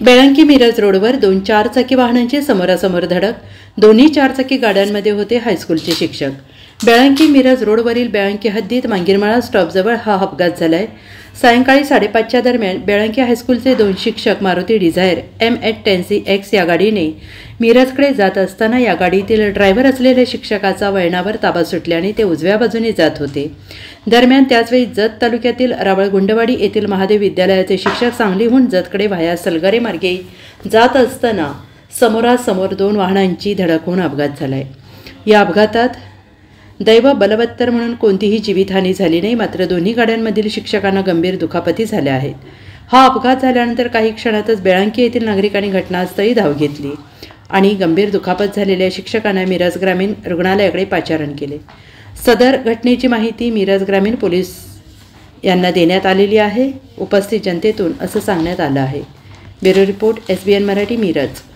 बेळंकी मिरज रोडवर दोन चारचाकी वाहनांची समोरासमोर धडक. दोन्ही चारचाकी गाड्यांमध्ये होते हायस्कूलचे शिक्षक. बेळंकी मिरज रोडवरील बेळंकी हद्दीत मांगीरमाळा स्टॉपजवळ हा अपघात झालाय. सायंकाळी 5:30च्या दरम्यान बेळंकी हायस्कूलचे दोन शिक्षक मारुती डिझायर M810CX या गाडीने मिरजकडे जात असताना या गाडीतील ड्रायव्हर असलेल्या शिक्षकाचा वळणावर ताबा सुटल्याने ते उजव्या बाजूने जात होते. दरम्यान त्याचवेळी जत तालुक्यातील रावळगुंडवाडी येथील महादेव विद्यालयाचे शिक्षक सांगलीहून जतकडे व्हाया सलगरे मार्गे जात असताना समोरासमोर दोन वाहनांची धडक होऊन अपघात झालाय. या अपघातात दैव बलवत्तर म्हणून कोणतीही जीवितहानी झाली नाही, मात्र दोन्ही गाड्यांमधील शिक्षकांना गंभीर दुखापती झाल्या आहेत. हा अपघात झाल्यानंतर काही क्षणातच बेळंकी येथील नागरिकांनी घटनास्थळी धाव घेतली आणि गंभीर दुखापत झालेल्या शिक्षकांना मिरज ग्रामीण रुग्णालयाकडे पाचारण केले. सदर घटनेची माहिती मिरज ग्रामीण पोलीस यांना देण्यात आलेली आहे. उपस्थित जनतेतून असं सांगण्यात आलं आहे. Bureau report SBN Marathi Miraj.